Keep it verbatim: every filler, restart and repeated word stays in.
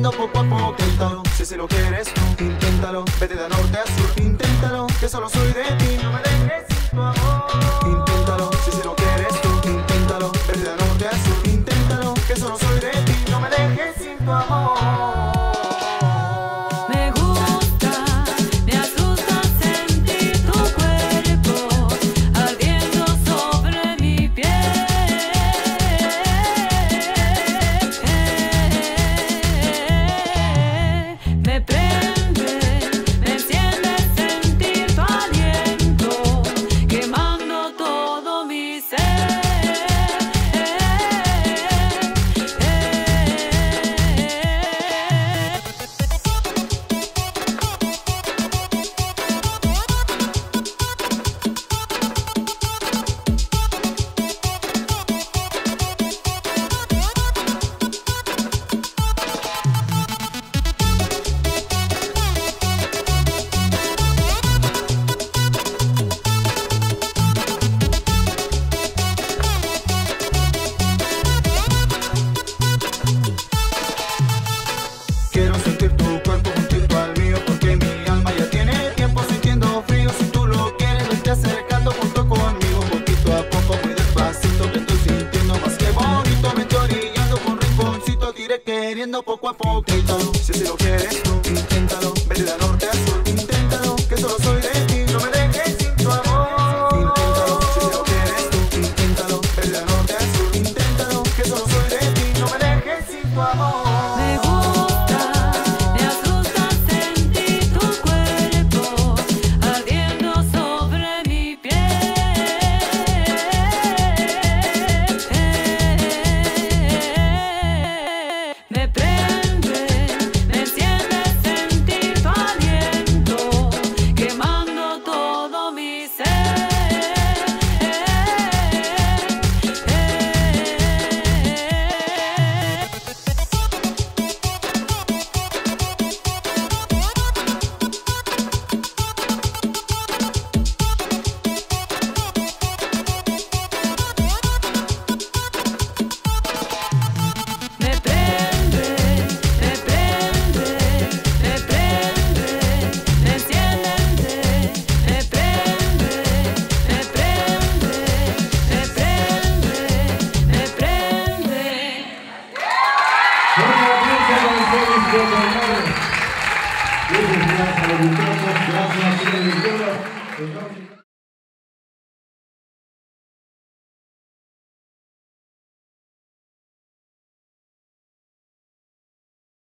queriendo poco a poco. Inténtalo, si se lo quieres tú, inténtalo. Vete de norte a sur, inténtalo, que solo soy de ti. No me dejes sin tu amor. Inténtalo, si se lo quieres tú, inténtalo. Vete de norte a sur, inténtalo, que solo soy de ti. No me dejes sin tu amor. Quiero sentir tu cuerpo juntito al mío, porque mi alma ya tiene tiempo sintiendo frío. Si tú lo quieres, vete acercando junto conmigo, poquito a poco, muy despacito, que estoy sintiendo más que bonito. Me estoy orillando con rinconcito, te iré queriendo poco a poco. Inténtalo, si así lo quieres tú, inténtalo. Vete de norte a sur, inténtalo, que solo soy de ti. No me dejes sin tu amor. Inténtalo, si así lo quieres tú, inténtalo. Vete de norte a sur, inténtalo, que solo soy de ti. No me dejes sin tu amor. Gracias a los gracias, gracias,